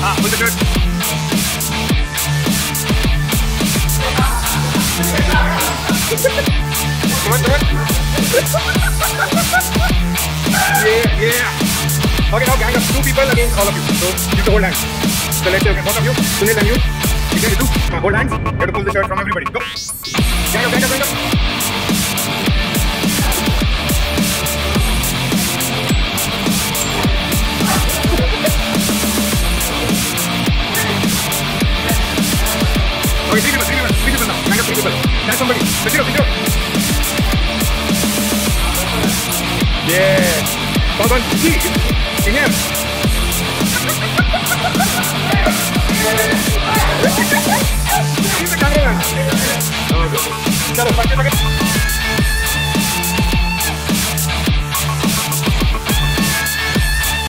Pull the shirt. Come on. Yeah. Okay, now gang of 2 people against all of you. So use the hold hands. So let's say okay, both of you, Sunil and you can do. Come on, hold hands. You have to pull the shirt from everybody. Go. Gang up. Okay, 3 people now. Gang up 3 people. That's somebody. Pick it up. Yeah. Ball on T. In here. He's the cameraman. Oh, good. Chalo, pack it.